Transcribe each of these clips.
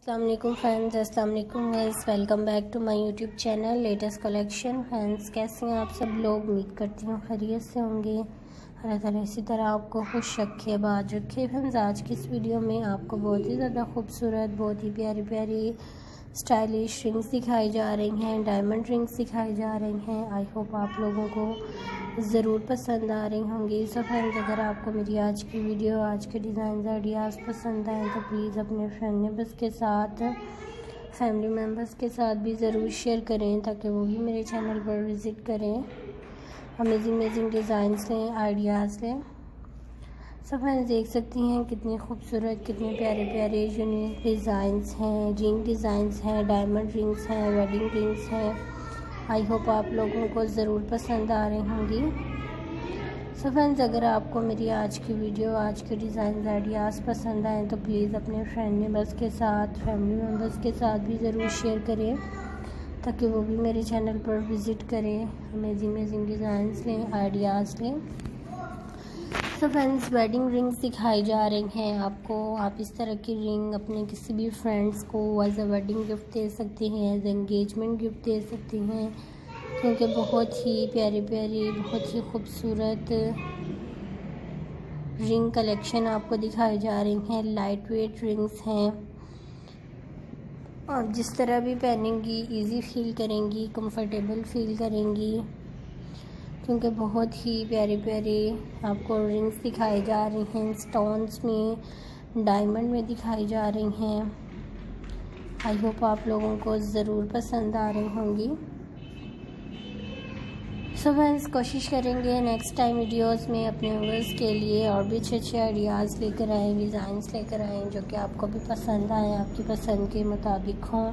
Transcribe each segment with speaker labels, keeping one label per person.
Speaker 1: अस्सलाम वालेकुम फ्रेंड्स, अस्सलाम वालेकुम guys, welcome back to my YouTube channel latest collection. Friends, कैसे हैं आप सब लोग? उम्मीद करती हूँ खैरियत से होंगे। अल्लाह ताला इसी तरह आपको खुश रखे, आबाद रखे। फ्रेंड्स, आज की इस वीडियो में आपको बहुत ही ज़्यादा खूबसूरत, बहुत ही प्यारी प्यारी स्टाइलिश रिंग्स दिखाई जा रही हैं, डायमंड रिंग्स दिखाई जा रही हैं। आई होप आप लोगों को ज़रूर पसंद आ रही होंगी। सो फ्रेंड्स, अगर आपको मेरी आज की वीडियो, आज के डिज़ाइन आइडियाज़ पसंद आए तो प्लीज़ अपने फ्रेंड मेम्बर्स के साथ, फैमिली मेम्बर्स के साथ भी ज़रूर शेयर करें ताकि वो भी मेरे चैनल पर विज़िट करें, अमेजिंग डिज़ाइंस लें, आइडियाज़ लें। सब फ्रेंड्स, देख सकती हैं कितनी खूबसूरत, कितने प्यारे प्यारे यूनिक डिज़ाइंस हैं, रिंग डिज़ाइंस हैं, डायमंड रिंग्स हैं, वेडिंग रिंग्स हैं। आई होप आप लोगों को ज़रूर पसंद आ रही होंगी। सो फ्रेंड्स, अगर आपको मेरी आज की वीडियो, आज के डिज़ाइन आइडियाज़ पसंद आए तो प्लीज़ अपने फ्रेंड मेम्बर्स के साथ, फैमिली मेम्बर्स के साथ भी ज़रूर शेयर करें ताकि वो भी मेरे चैनल पर विज़िट करें, अमेजिंग डिज़ाइंस लें, आइडियाज़ लें। सो फ्रेंड्स, वेडिंग रिंग्स दिखाई जा रही हैं आपको। आप इस तरह की रिंग अपने किसी भी फ्रेंड्स को एज अ वेडिंग गिफ्ट दे सकती हैं, एज एंगेजमेंट गिफ्ट दे सकती हैं, क्योंकि बहुत ही प्यारी प्यारी, बहुत ही खूबसूरत रिंग कलेक्शन आपको दिखाई जा रही हैं। लाइट वेट रिंग्स हैं और जिस तरह भी पहनेंगी इजी फील करेंगी, कंफर्टेबल फील करेंगी, क्योंकि बहुत ही प्यारी प्यारी आपको रिंग्स दिखाई जा रही हैं। स्टोन्स में, डायमंड में दिखाई जा रही हैं। आई होप आप लोगों को ज़रूर पसंद आ रही होंगी। सो फ्रेंड्स, कोशिश करेंगे नेक्स्ट टाइम वीडियोस में अपने व्यूअर्स के लिए और भी अच्छे आइडियाज़ लेकर आएँ, डिज़ाइंस लेकर आएँ जो कि आपको भी पसंद आएँ, आपकी पसंद के मुताबिक हों।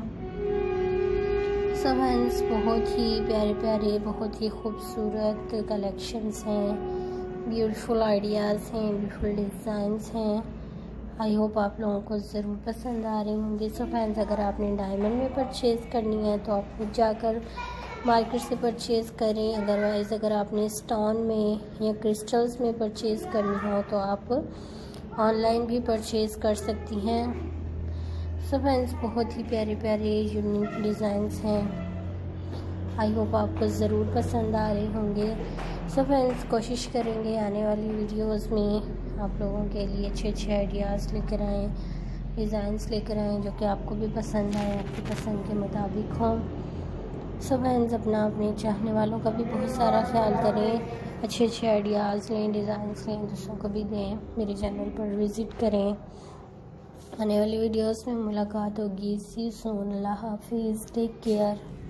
Speaker 1: सो फ्रेंड्स, बहुत ही प्यारे प्यारे, बहुत ही खूबसूरत कलेक्शंस हैं, ब्यूटीफुल आइडियाज़ हैं, ब्यूटीफुल डिज़ाइंस हैं। आई होप आप लोगों को ज़रूर पसंद आ रहे होंगे। सो फ्रेंड्स, अगर आपने डायमंड में परचेज़ करनी है तो आप खुद जाकर मार्केट से परचेज़ करें। अदरवाइज़ अगर आपने स्टोन में या क्रिस्टल्स में परचेज़ करनी हो तो आप ऑनलाइन भी परचेज़ कर सकती हैं। सो फ्रेंड्स, बहुत ही प्यारे प्यारे यूनिक डिज़ाइंस हैं। आई होप आपको ज़रूर पसंद आ रहे होंगे। सो फ्रेंड्स, कोशिश करेंगे आने वाली वीडियोस में आप लोगों के लिए अच्छे आइडियाज़ लेकर आएँ, डिज़ाइंस लेकर आएँ जो कि आपको भी पसंद आए, आपकी पसंद के मुताबिक हों। सो फ्रेंड्स, अपने चाहने वालों का भी बहुत सारा ख्याल करें, अच्छे आइडियाज़ लें, डिज़ाइंस लें, दूसरों को भी दें, मेरे चैनल पर विज़िट करें। आने वाली वीडियोस में मुलाकात होगी। सी सून, अल्लाह हाफिज़, टेक केयर।